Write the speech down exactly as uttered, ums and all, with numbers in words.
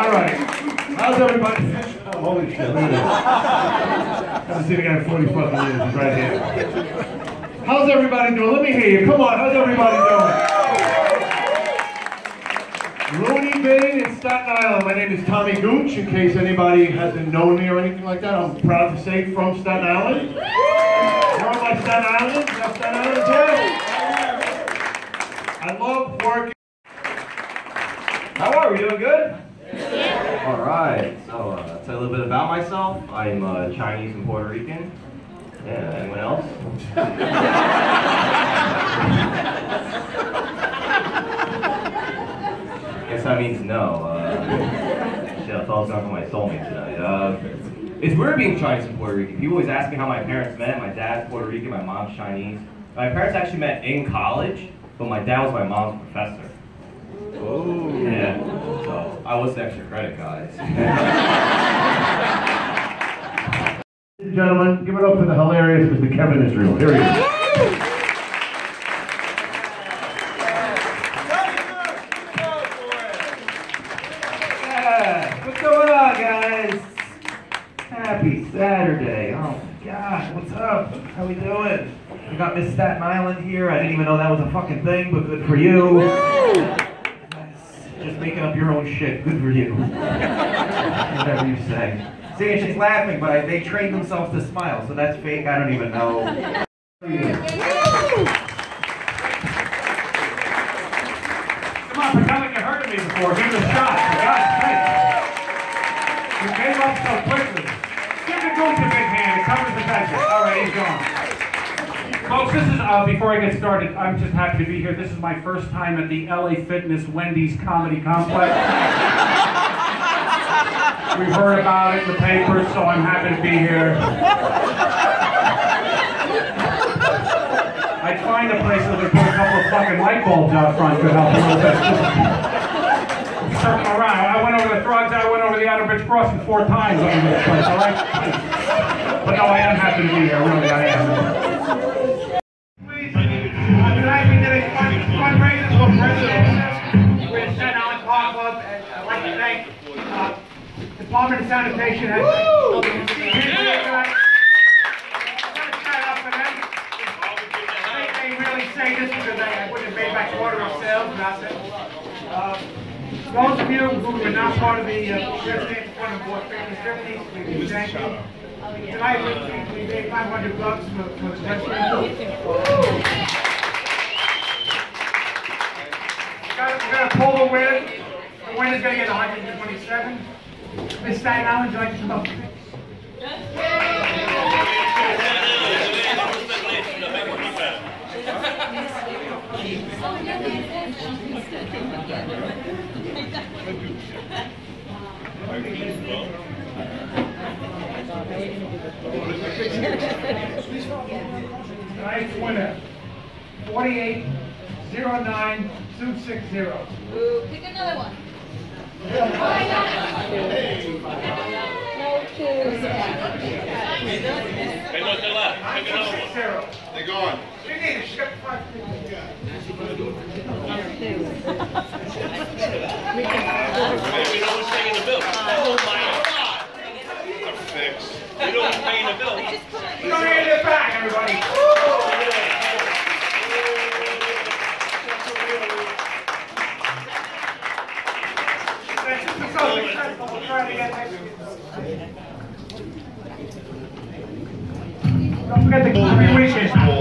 All right. How's everybody? Oh, holy shit, look at this. Haven't seen a guy in forty fucking years. He's right here. How's everybody doing? Let me hear you. Come on, how's everybody doing? Looney Bay in Staten Island. My name is Tommy Gooch, in case anybody hasn't known me or anything like that. I'm proud to say from Staten Island. You're on my Staten Island? You have Staten Island too? I love working. How are we? Doing good? Yeah. All right. So, uh, I'll tell you a little bit about myself. I'm uh, Chinese and Puerto Rican. Yeah. Anyone else? Guess that means no. Uh, shit, I thought I was not for my soulmate tonight. Uh, it's weird being Chinese and Puerto Rican. People always ask me how my parents met. My dad's Puerto Rican. My mom's Chinese. My parents actually met in college, but my dad was my mom's professor. Oh. Yeah. So I was the extra credit, guys. Ladies and gentlemen, give it up for the hilarious Mister Kevin Israel. Here he is. Yeah. What's going on, guys? Happy Saturday. Oh my gosh, what's up? How we doing? We got Miss Staten Island here. I didn't even know that was a fucking thing, but good for you. Just making up your own shit. Good for you. Whatever you say. See, she's laughing, but I, they trained themselves to smile, so that's fake. I don't even know. Come on, pretend like you heard of me before. Give it a shot, for God's sake. You came up so quickly. Give the Gooch a big hand. It covers the budget. All right, he's gone. Folks, this is, uh, before I get started, I'm just happy to be here. This is my first time at the L A Fitness Wendy's Comedy Complex. We've heard about it in the papers, so I'm happy to be here. I'd find a place that would put a couple of fucking light bulbs out front could help a little bit. Circle around. I went over the Thrugs, I went over the Outer Bridge Crossing four times over this place, all right? But no, I am happy to be here, really, I am. Tonight we did a fun, fundraiser for President. We're in Staten Island Park Club, and I'd like to thank uh, the Department of Sanitation. Has been here tonight. I'm going to shout out for them. They, they really say this because they wouldn't have made back water ourselves without it. Uh, those of you who were not part of the uh, fiftieth one of the fifties, we do thank you. Tonight we, we made five hundred bucks for, for the restaurant. We're going to pull the win. The winner's going to get one hundred twenty-seven. Miss Staten Island, would you like to come up? Tonight's winner, forty-eight zero nine two six zero. Ooh, pick another one. No twos. Hey, look, they're left. Pick another one. They're gone. You need it. She's got five. Maybe no one's paying the bill. Oh my God! A fix. You know who's paying the bill. You don't need it back, everybody. We'll try it again next week. Don't forget the three weekends.